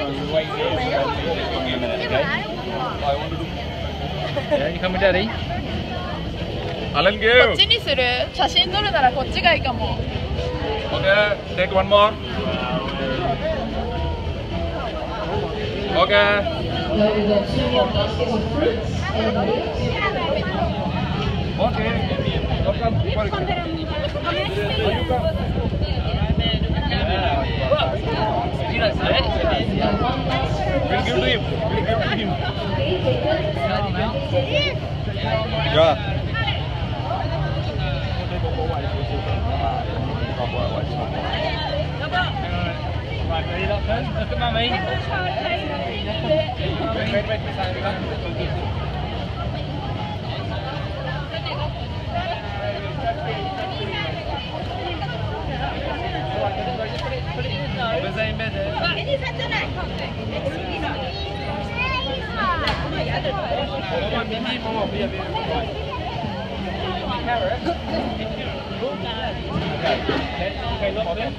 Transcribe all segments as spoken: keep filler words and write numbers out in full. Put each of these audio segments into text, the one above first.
we'll wait here. Just give me a minute, okay? Yeah, you come with Daddy? Alan, こ go! っちにする？写真撮るならこっちがいいかも。 Okay, take one more. Okay. Now we've got two more baskets of fruits. Anybody else? Okay. Welcome. You got one last We'll give to him. We'll give to him. Okay, take it. Yeah. Right, ready up then? Look at Mummy. Wait, wait, wait, Okay, look on it.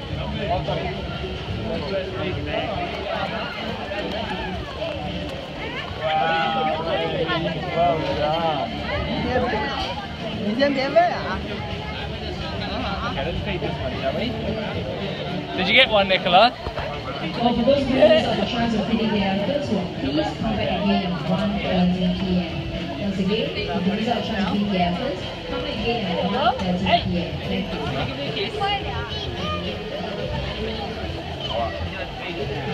Well done. 你先别喂啊。 Okay, let's feed this one, shall we? Did you get one, Nicola? Well, for those parents that are trying to feed their infants, will please come back again at one thirty p m Once again, if the parents are trying to feed their infants, come back again at one thirty p m Thank you.